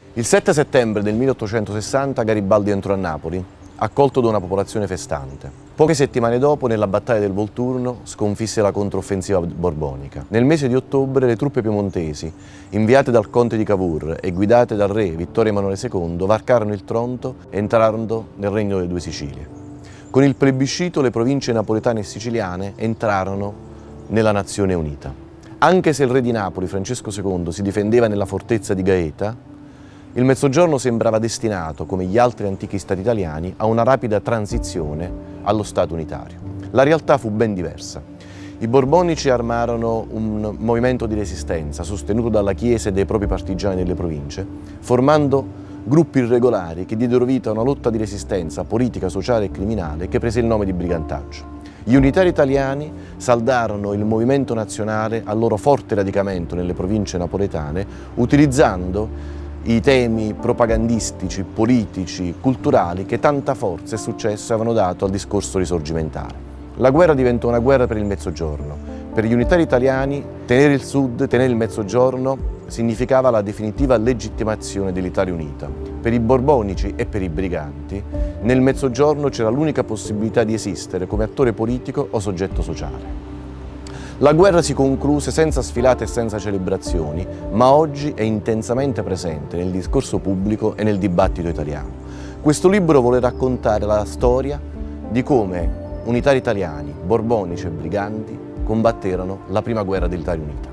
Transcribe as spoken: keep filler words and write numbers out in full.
Il sette settembre del milleottocentosessanta Garibaldi entrò a Napoli, accolto da una popolazione festante. Poche settimane dopo, nella battaglia del Volturno, sconfisse la controffensiva borbonica. Nel mese di ottobre le truppe piemontesi, inviate dal conte di Cavour e guidate dal re Vittorio Emanuele secondo, varcarono il Tronto e entrarono nel Regno delle Due Sicilie. Con il plebiscito le province napoletane e siciliane entrarono nella Nazione Unita. Anche se il re di Napoli, Francesco secondo, si difendeva nella fortezza di Gaeta, il Mezzogiorno sembrava destinato, come gli altri antichi stati italiani, a una rapida transizione allo Stato unitario. La realtà fu ben diversa. I borbonici armarono un movimento di resistenza sostenuto dalla Chiesa e dai propri partigiani delle province, formando gruppi irregolari che diedero vita a una lotta di resistenza politica, sociale e criminale che prese il nome di brigantaggio. Gli unitari italiani saldarono il movimento nazionale al loro forte radicamento nelle province napoletane, utilizzando i temi propagandistici, politici, culturali che tanta forza e successo avevano dato al discorso risorgimentale. La guerra diventò una guerra per il Mezzogiorno. Per gli unitari italiani tenere il Sud, tenere il Mezzogiorno significava la definitiva legittimazione dell'Italia unita. Per i borbonici e per i briganti nel Mezzogiorno c'era l'unica possibilità di esistere come attore politico o soggetto sociale. La guerra si concluse senza sfilate e senza celebrazioni, ma oggi è intensamente presente nel discorso pubblico e nel dibattito italiano. Questo libro vuole raccontare la storia di come unitari italiani, borbonici e briganti combatterono la prima guerra dell'Italia unita.